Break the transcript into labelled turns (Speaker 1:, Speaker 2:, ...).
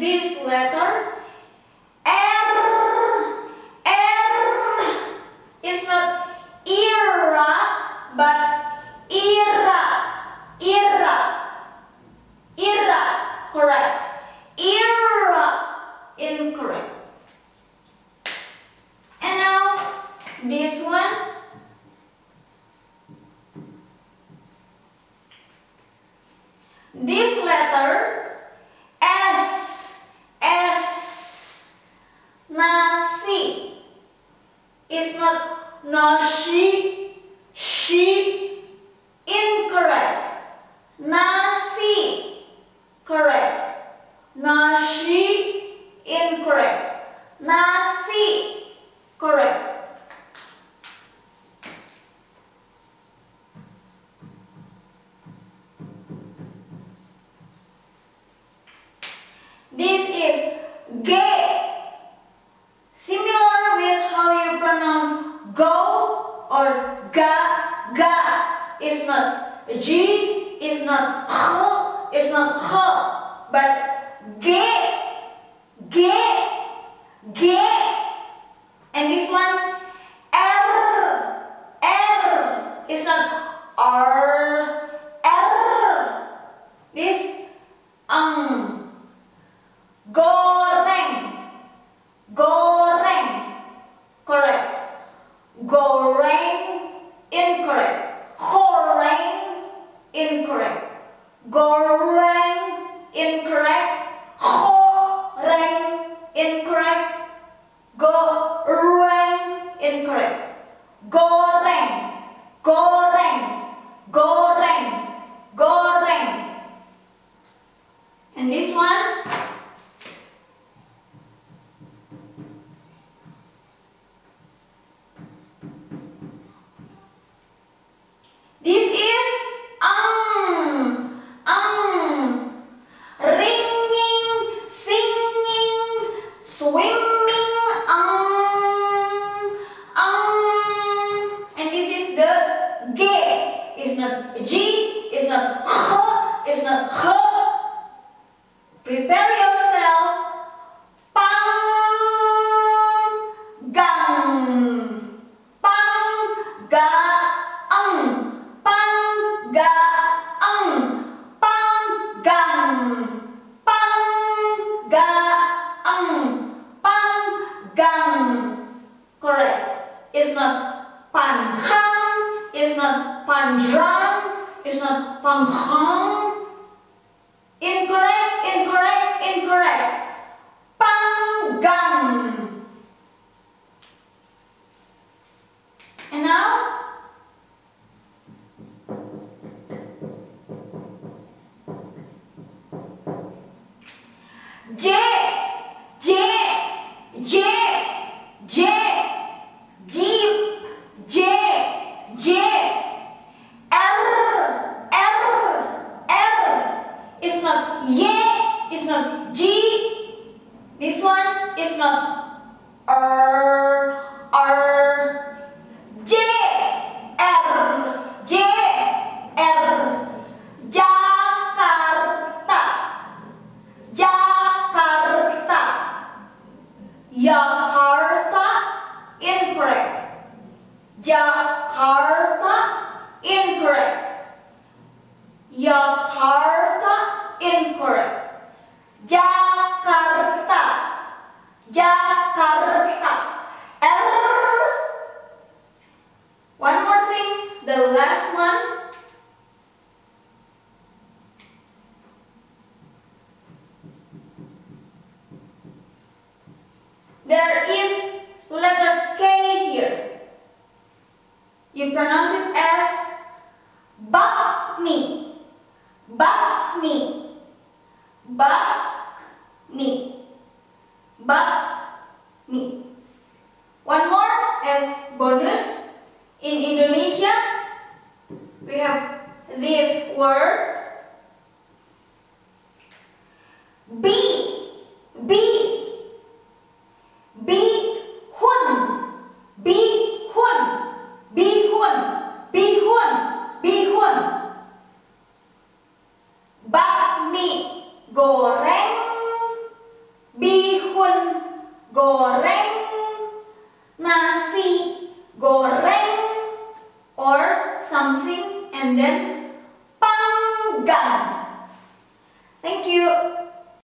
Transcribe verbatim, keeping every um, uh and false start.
Speaker 1: this letter. R, R is not era, but era, era, era, correct. Era, incorrect. And now this one. This letter S, S, nasi is not nasi, she, incorrect. Nasi, correct. Nasi, incorrect. Nasi, correct. This is G. Similar with how you pronounce go or ga, ga. It's not G, it's not H, it's not H, but G, G, G. And this one, R, R. It's not R, R. This, um. Goreng, goreng, correct. Goreng, incorrect. Goreng, incorrect. Goreng, incorrect. Goreng, incorrect. Goreng, incorrect. Goreng, goreng, goreng, goreng. And this one. This is um, um, ringing, singing, swimming, um, um, and this is the G. It's not G, it's not H, it's not H. Prepare yourself. Panggang, panggang. Correct. It's not panhang, it's not panjang, it's not panghang. Incorrect, incorrect, incorrect. Panggang. And now J, J, J, J, Jeep, J, J, R, R, R. It's not Y, it's not G. This one is not R, R, J, R, J, R. Jakarta, Jakarta, Jakarta, incorrect. Jakarta, incorrect. Jakarta, incorrect. Jakarta, Jakarta. R. One more thing, the last one. There is letter K here. You pronounce it as bakmi, bakmi, bakmi, bakmi. One more as bonus. In Indonesia, we have this word B.